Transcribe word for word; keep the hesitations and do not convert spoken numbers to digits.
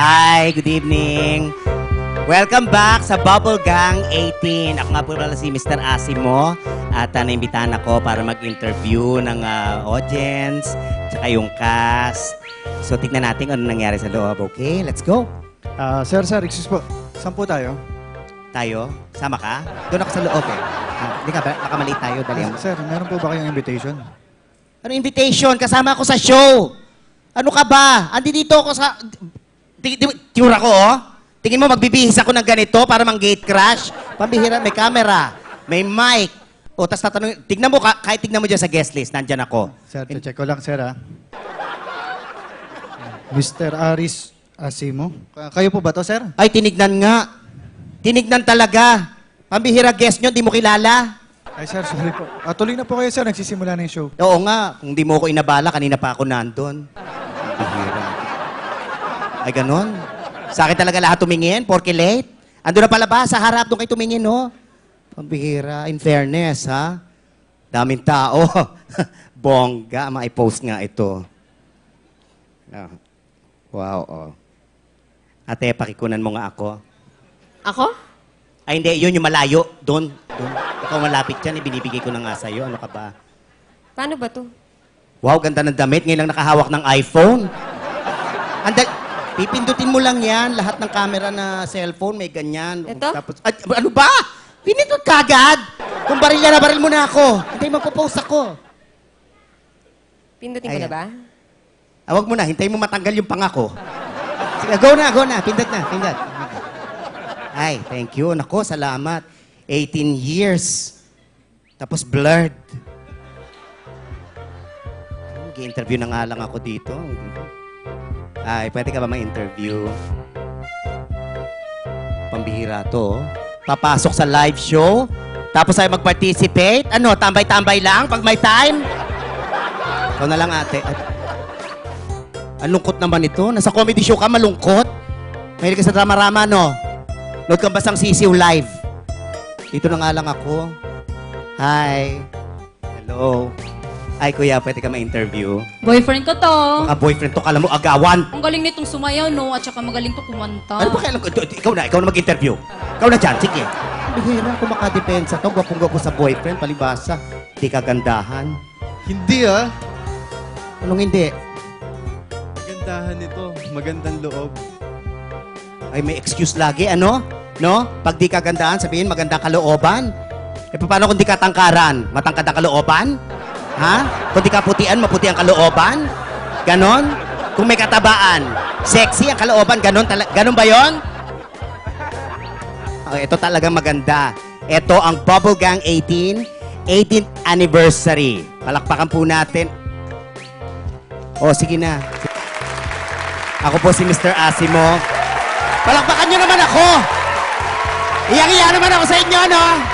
Hi, good evening. Welcome back sa Bubble Gang eighteen. Ako nga po pala si Mister Asimo at uh, naimbitahan ako para mag-interview ng uh, audience tsaka yung cast. So, tignan natin ano nangyari sa loob. Okay, let's go. Uh, sir, sir, excuse po. Saan po tayo? Tayo? Sama ka? Doon ako sa loob eh. Hindi uh, ka ba? Nakamali tayo. Dali mo. Sir, meron po ba kayong invitation? Ano invitation? Kasama ako sa show. Ano ka ba? Andi dito ako sa... Tiura ko, oh. Tingin mo, magbibihis ako ng ganito para mang gate crash? Pambihira, may camera, may mic. O, tas tatanungin, tignan mo, kahit tignan mo dyan sa guest list, nandyan ako. Sir, check ko lang, sir, ha? Mister Aris Asimo. Kayo po ba to, sir? Ay, tinignan nga. Tinignan talaga. Pambihira guest nyo, di mo kilala. Ay, sir, sorry po. Uh, tuloy na po kayo, sir. Nagsisimula na yung show. Oo nga. Kung di mo ako inabala, kanina pa ako nandun. Pambihira. Ay, ganon. Sa akin talaga lahat tumingin, porky late. Ando na pala ba? Sa harap doon kayo tumingin, no? Pambihira. In fairness, ha? Daming tao. Bongga. Ma-post nga ito. Oh. Wow, oh. Ate, pakikunan mo nga ako. Ako? Ay, hindi. Yun yung malayo. Doon. Doon. Ikaw malapit dyan. Ibinibigay ko na nga sa'yo. Ano ka ba? Paano ba to? Wow, ganda ng damit. Ngayon lang nakahawak ng iPhone. Anda... Pipindutin mo lang yan. Lahat ng camera na cellphone, may ganyan. Ito? Tapos, ay, ano ba? Pinindot ka agad? Kung baril na, baril mo na ako. Hintay, magpo-post ako. Pindutin ko na ba? Ah, wag mo na. Hintay mo matanggal yung pangako. Sige, go na, go na. Pindot na, pindot. Ay, thank you. Nako, salamat. eighteen years. Tapos blurred. Gi-interview na nga lang ako dito. Ay, pwede ka ba ma-interview? Pambihira to. Papasok sa live show, tapos ay mag-participate. Ano, tambay-tambay lang pag may time? Ikaw na lang, ate. Ang lungkot naman ito. Nasa comedy show ka, malungkot. Mahilig ka sa drama-rama, no? Nood ka basang sisiw live. Dito na nga lang ako. Hi. Hello. Ay, kuya, pwede ka ma-interview? Boyfriend ko to. Mga boyfriend to, kala mo, agawan. Ang galing nitong sumayaw, no? At saka magaling to kumanta. Ano ba kailan ko? Ikaw na, ikaw na mag-interview. Ikaw na dyan, sige. Bihira, kung makadepensa to, gwapong-gwapo sa boyfriend, palibasa. Di kagandahan. Hindi ah. Anong hindi? Magandahan ito. Magandang loob. Ay, may excuse lagi, ano? No? Pag di kagandahan, sabihin magandang kalooban. E paano kung di katangkaran? Matangkad ang kalooban? Ha? Kung di ka putian, maputi ang kalooban? Ganon? Kung may katabaan, sexy ang kalooban, ganon, ganon ba yon? Okay, ito talagang maganda. Ito ang Bubble Gang eighteen, eighteenth anniversary. Palakpakan po natin. O, sige na. Ako po si Mister Asimo. Palakpakan nyo naman ako! Iyang-iya naman ako sa inyo, no?